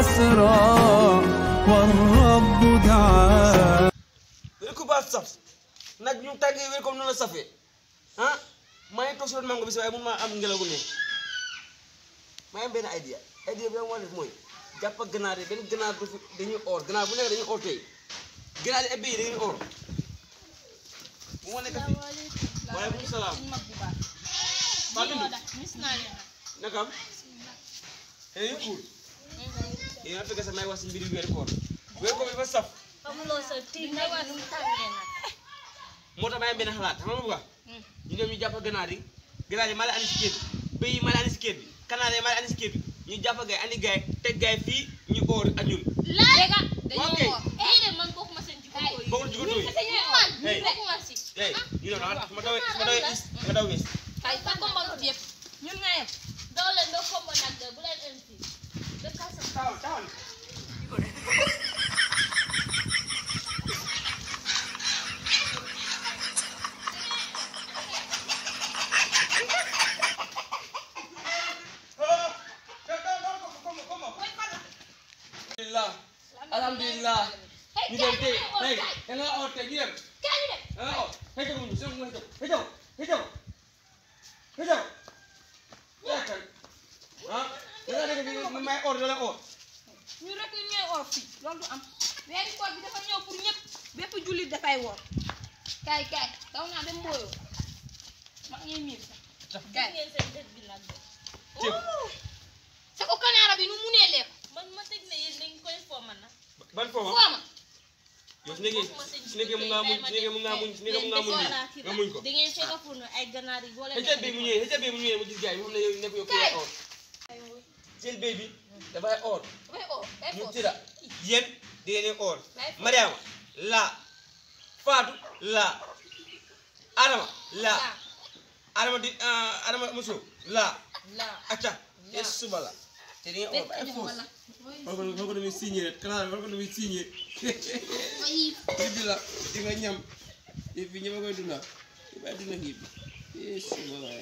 أسرى والرب دعا. Kuba saf nag ñu tàggee wér comme noonu la safee ah maa ngi toog si mango bi si waaye mun maa am ngelaw gu ne maa ngi am benn idea bi ma def mooy jàpp ak ganaar yi benn ganaar bu fi dañuy or ganaar bu nekk dañuy or tey ganaar yi ebbe yi dañuy or bu ma nekk fii waaleykum salaam nakam yu cool yéen a fekk sa may wax si mbiri wér koor bi dafa saf moo tax ma am benn xalaat xam nga bu baax ñu ñoom ñu jàpp ganaar yi maa leen andi si kër bi bëy yi maa leen andi si kër bi kanaar yi maa leen andi si kër bi ñu jàpp gaay andi gaay teg gaay fii ñu óor ak ñun bokkul ci góor yi hey ñu ne ma dawee nga daw wees taxawal alhamdulillah ñu dem tey hey da nga or tey ñu dem hey jaw ñu seen hey jaw ah da nga dégg bi may or da la or ñu rek ñooy or fii loolu du am weeri koor bi dafa ñëw pour ñëpp bépp jullit dafay woor kaay daw naa dem mbooyoo ma ngi miir sax kaay sa ko kanaara bi nu mu nee lekk man ma teg ne yéen dañ koy fooman na ban foofa yow su nekkee mu nga muñ nga muñ ko da ngeen fekk pour ay ganaar yi boole xëccal bi mu ñëwee ma gis gars yi moom la yow nekk yow koy or seen béy bi dafay or ñu tira yéen di ngeen or Mariama la Fatou la Adama la Adama Muso la acca es suba la te di ngeen or ba ay foos war ko demee signé rek kanaa war ko demee signé la di nga ñam fi ñëpp a koy dunda fi bay dunda xiib bi suba la